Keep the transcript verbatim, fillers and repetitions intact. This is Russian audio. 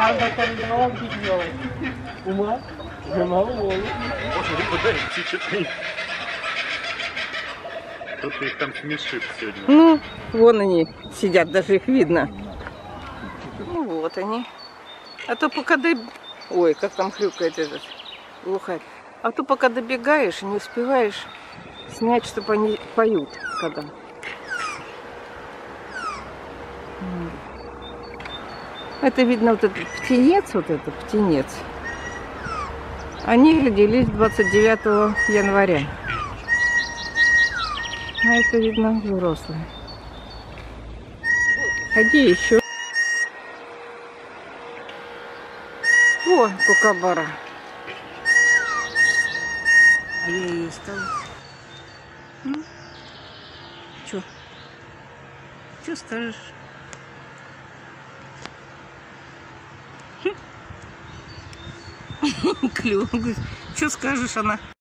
Anda terminou o vídeo. Uma, uma, uma. Кто-то их там смешит сегодня. Ну, вон они сидят, даже их видно. Ну вот они. А то пока до... Ой, как там хрюкает этот глухарь. А то пока добегаешь, не успеваешь снять, чтобы они поют, когда. Это видно вот этот птенец, вот этот птенец. Они родились двадцать девятого января. А это видно взрослые. А где еще? О, кукабара. А я ее искала. Ну, чё? Чё скажешь? Клюв. Чё скажешь, она?